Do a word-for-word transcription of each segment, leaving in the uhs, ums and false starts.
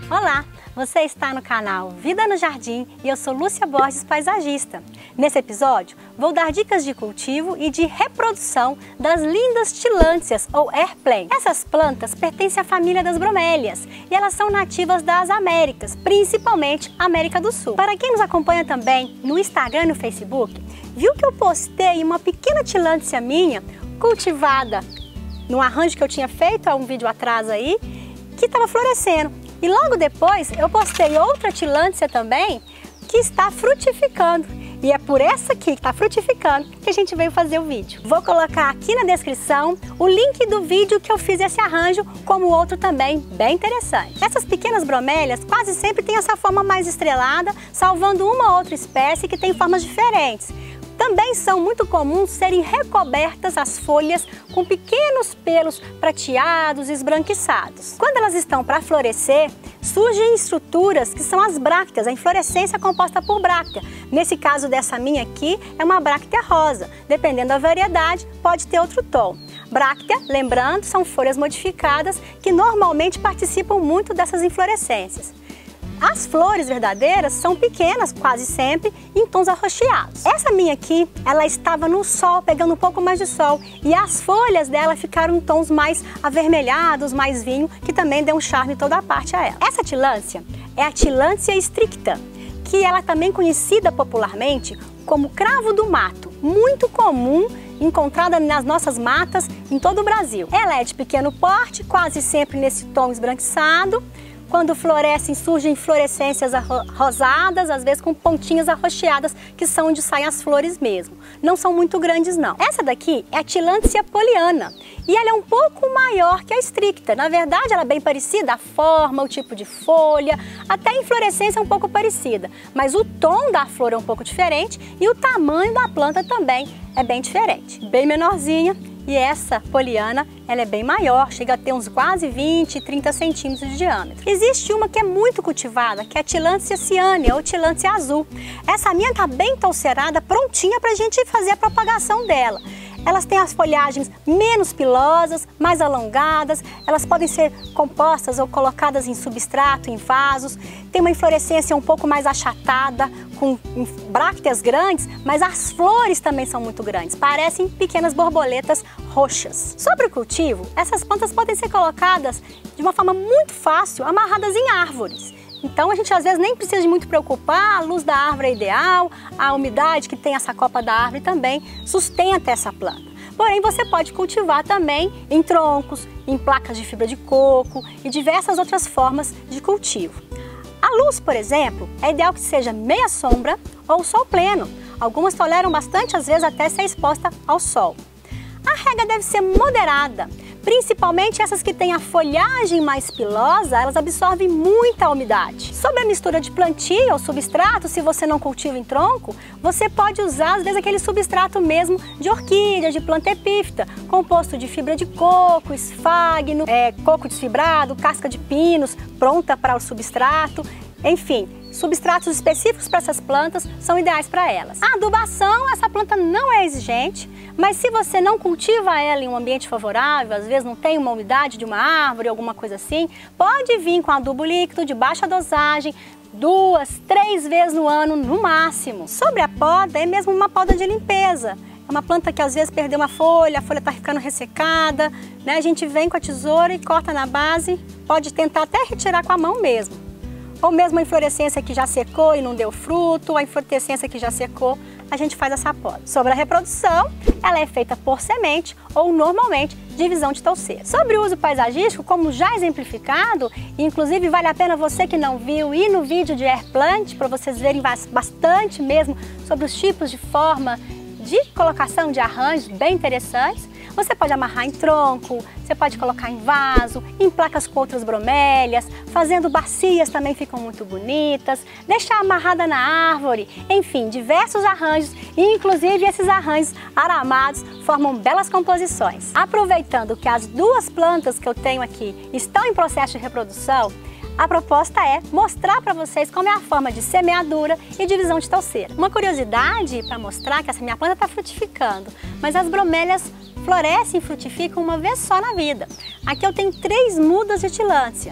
Olá, você está no canal Vida no Jardim e eu sou Lúcia Borges, paisagista. Nesse episódio, vou dar dicas de cultivo e de reprodução das lindas tilânthias ou airplane. Essas plantas pertencem à família das bromélias e elas são nativas das Américas, principalmente América do Sul. Para quem nos acompanha também no Instagram e no Facebook, viu que eu postei uma pequena tilânthia minha cultivada num arranjo que eu tinha feito há um vídeo atrás aí, que estava florescendo. E logo depois eu postei outra tilânthia também que está frutificando. E é por essa aqui que está frutificando que a gente veio fazer o vídeo. Vou colocar aqui na descrição o link do vídeo que eu fiz esse arranjo, como outro também bem interessante. Essas pequenas bromélias quase sempre têm essa forma mais estrelada, salvando uma ou outra espécie que tem formas diferentes. Também são muito comuns serem recobertas as folhas com pequenos pelos prateados e esbranquiçados. Quando elas estão para florescer, surgem estruturas que são as brácteas, a inflorescência é composta por bráctea. Nesse caso dessa minha aqui, é uma bráctea rosa. Dependendo da variedade, pode ter outro tom. Bráctea, lembrando, são folhas modificadas que normalmente participam muito dessas inflorescências. As flores verdadeiras são pequenas, quase sempre, em tons arroxeados. Essa minha aqui, ela estava no sol, pegando um pouco mais de sol, e as folhas dela ficaram em tons mais avermelhados, mais vinho, que também deu um charme toda a parte a ela. Essa tilânthia é a Tilânthia stricta, que ela é também conhecida popularmente como cravo do mato, muito comum, encontrada nas nossas matas em todo o Brasil. Ela é de pequeno porte, quase sempre nesse tom esbranquiçado. Quando florescem, surgem inflorescências rosadas, às vezes com pontinhas arroxeadas, que são onde saem as flores mesmo. Não são muito grandes não. Essa daqui é a Tilânthia poliana e ela é um pouco maior que a stricta. Na verdade, ela é bem parecida, a forma, o tipo de folha, até a inflorescência é um pouco parecida. Mas o tom da flor é um pouco diferente e o tamanho da planta também é bem diferente. Bem menorzinha. E essa poliana, ela é bem maior, chega a ter uns quase vinte, trinta centímetros de diâmetro. Existe uma que é muito cultivada, que é a Tilânthia cyanea ou Tilânthia azul. Essa minha tá bem talcerada, prontinha pra gente fazer a propagação dela. Elas têm as folhagens menos pilosas, mais alongadas, elas podem ser compostas ou colocadas em substrato, em vasos. Tem uma inflorescência um pouco mais achatada, com brácteas grandes, mas as flores também são muito grandes, parecem pequenas borboletas roxas. Sobre o cultivo, essas plantas podem ser colocadas de uma forma muito fácil, amarradas em árvores. Então a gente às vezes nem precisa de muito preocupar, a luz da árvore é ideal, a umidade que tem essa copa da árvore também sustenta essa planta. Porém você pode cultivar também em troncos, em placas de fibra de coco e diversas outras formas de cultivo. A luz, por exemplo, é ideal que seja meia sombra ou sol pleno. Algumas toleram bastante, às vezes até ser exposta ao sol. A rega deve ser moderada. Principalmente essas que têm a folhagem mais pilosa, elas absorvem muita umidade. Sobre a mistura de plantio ou substrato, se você não cultiva em tronco, você pode usar às vezes aquele substrato mesmo de orquídea, de planta epífita, composto de fibra de coco, esfagno, é, coco desfibrado, casca de pinos, pronta para o substrato, enfim. Substratos específicos para essas plantas são ideais para elas. A adubação, essa planta não é exigente, mas se você não cultiva ela em um ambiente favorável, às vezes não tem uma umidade de uma árvore, alguma coisa assim, pode vir com adubo líquido de baixa dosagem, duas, três vezes no ano no máximo. Sobre a poda, é mesmo uma poda de limpeza. É uma planta que às vezes perdeu uma folha, a folha está ficando ressecada, né? A gente vem com a tesoura e corta na base, pode tentar até retirar com a mão mesmo. Ou mesmo a inflorescência que já secou e não deu fruto, a inflorescência que já secou, a gente faz essa poda. Sobre a reprodução, ela é feita por semente ou normalmente divisão de touceira. Sobre o uso paisagístico, como já exemplificado, e inclusive vale a pena você que não viu ir no vídeo de airplant para vocês verem bastante mesmo sobre os tipos de forma de colocação de arranjos bem interessantes. Você pode amarrar em tronco, você pode colocar em vaso, em placas com outras bromélias, fazendo bacias também ficam muito bonitas, deixar amarrada na árvore, enfim, diversos arranjos e inclusive esses arranjos aramados formam belas composições. Aproveitando que as duas plantas que eu tenho aqui estão em processo de reprodução, a proposta é mostrar para vocês como é a forma de semeadura e divisão de touceira. Uma curiosidade para mostrar que essa minha planta está frutificando, mas as bromélias florescem e frutificam uma vez só na vida. Aqui eu tenho três mudas de tilânthia.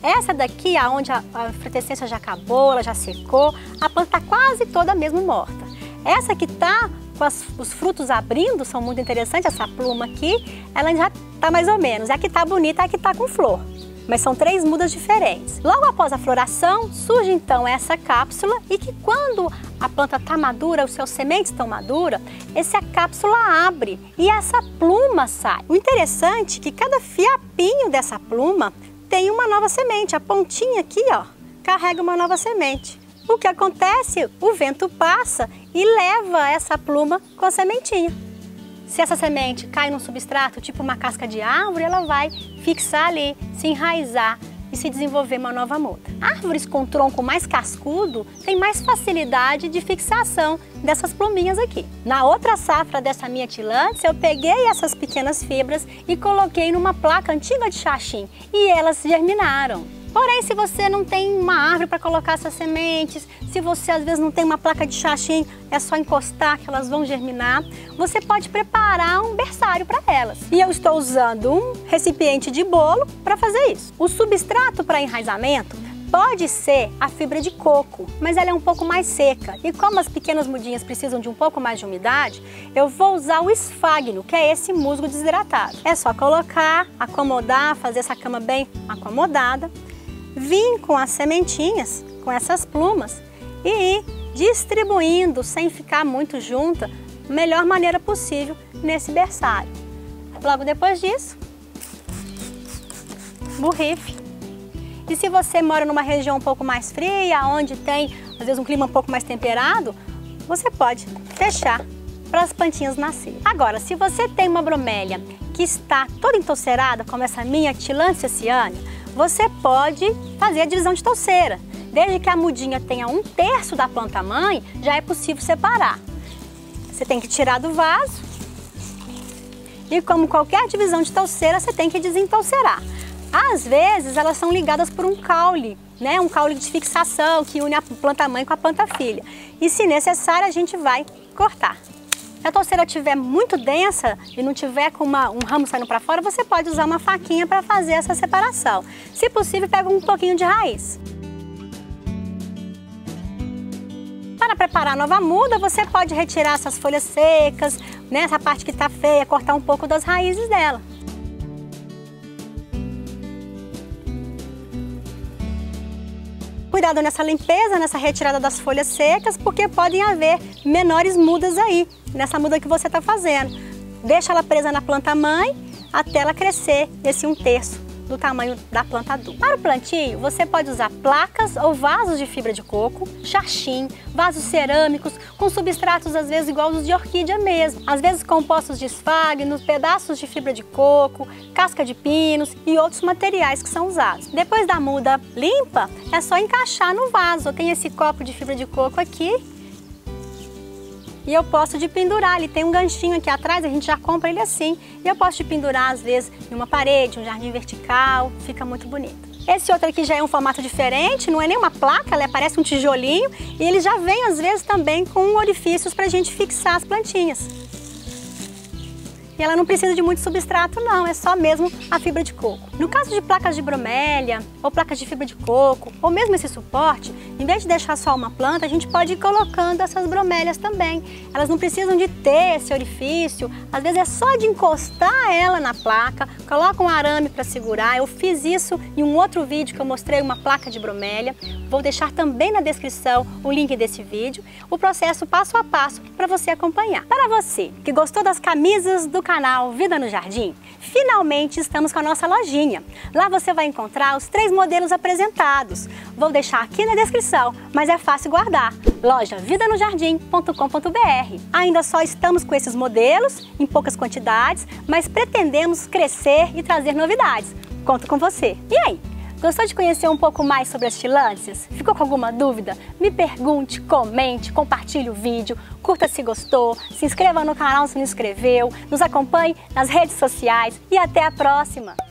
Essa daqui, aonde a, a frutescência já acabou, ela já secou, a planta está quase toda mesmo morta. Essa que está com as, os frutos abrindo, são muito interessantes, essa pluma aqui, ela já está mais ou menos. A que está bonita é a que está com flor. Mas são três mudas diferentes. Logo após a floração, surge então essa cápsula e que quando a planta está madura, os seus sementes estão maduras, essa cápsula abre e essa pluma sai. O interessante é que cada fiapinho dessa pluma tem uma nova semente. A pontinha aqui, ó, carrega uma nova semente. O que acontece? O vento passa e leva essa pluma com a sementinha. Se essa semente cai num substrato, tipo uma casca de árvore, ela vai fixar ali, se enraizar e se desenvolver uma nova muda. Árvores com tronco mais cascudo têm mais facilidade de fixação dessas pluminhas aqui. Na outra safra dessa minha tillandsia, eu peguei essas pequenas fibras e coloquei numa placa antiga de xaxim e elas germinaram. Porém, se você não tem uma árvore para colocar essas sementes, se você às vezes não tem uma placa de xaxim, é só encostar que elas vão germinar, você pode preparar um berçário para elas. E eu estou usando um recipiente de bolo para fazer isso. O substrato para enraizamento pode ser a fibra de coco, mas ela é um pouco mais seca. E como as pequenas mudinhas precisam de um pouco mais de umidade, eu vou usar o esfagno, que é esse musgo desidratado. É só colocar, acomodar, fazer essa cama bem acomodada. Vim com as sementinhas, com essas plumas e ir distribuindo sem ficar muito junta, da melhor maneira possível nesse berçário. Logo depois disso, borrife. E se você mora numa região um pouco mais fria, onde tem às vezes um clima um pouco mais temperado, você pode deixar para as plantinhas nascerem. Agora, se você tem uma bromélia que está toda entoucerada, como essa minha Tillandsia cyanea, você pode fazer a divisão de touceira. Desde que a mudinha tenha um terço da planta mãe, já é possível separar. Você tem que tirar do vaso e, como qualquer divisão de touceira, você tem que desentoucerar. Às vezes elas são ligadas por um caule, né? Um caule de fixação que une a planta mãe com a planta filha. E se necessário, a gente vai cortar. Se a touceira estiver muito densa e não tiver com uma, um ramo saindo para fora, você pode usar uma faquinha para fazer essa separação. Se possível, pega um pouquinho de raiz. Para preparar a nova muda, você pode retirar essas folhas secas, né, essa parte que está feia, cortar um pouco das raízes dela. Cuidado nessa limpeza, nessa retirada das folhas secas, porque podem haver menores mudas aí, nessa muda que você está fazendo. Deixa ela presa na planta mãe até ela crescer esse um terço do tamanho da planta adulta. Para o plantio, você pode usar placas ou vasos de fibra de coco, xaxim, vasos cerâmicos, com substratos às vezes igual os de orquídea mesmo. Às vezes compostos de esfagno, pedaços de fibra de coco, casca de pinos e outros materiais que são usados. Depois da muda limpa, é só encaixar no vaso. Eu tenho esse copo de fibra de coco aqui e eu posso de pendurar. Ele tem um ganchinho aqui atrás, a gente já compra ele assim. E eu posso de pendurar às vezes em uma parede, um jardim vertical, fica muito bonito. Esse outro aqui já é um formato diferente, não é nem uma placa, ela parece um tijolinho. E ele já vem às vezes também com orifícios para a gente fixar as plantinhas. E ela não precisa de muito substrato não, é só mesmo a fibra de coco. No caso de placas de bromélia, ou placas de fibra de coco, ou mesmo esse suporte, em vez de deixar só uma planta, a gente pode ir colocando essas bromélias também. Elas não precisam de ter esse orifício, às vezes é só de encostar ela na placa, coloca um arame para segurar. Eu fiz isso em um outro vídeo que eu mostrei uma placa de bromélia. Vou deixar também na descrição o link desse vídeo, o processo passo a passo para você acompanhar. Para você que gostou das camisas do canal Vida no Jardim, finalmente estamos com a nossa lojinha. Lá você vai encontrar os três modelos apresentados. Vou deixar aqui na descrição, mas é fácil guardar. Loja vida no jardim ponto com ponto br. Ainda só estamos com esses modelos, em poucas quantidades, mas pretendemos crescer e trazer novidades. Conto com você. E aí? Gostou de conhecer um pouco mais sobre as tillandsias? Ficou com alguma dúvida? Me pergunte, comente, compartilhe o vídeo, curta se gostou, se inscreva no canal se não inscreveu, nos acompanhe nas redes sociais e até a próxima!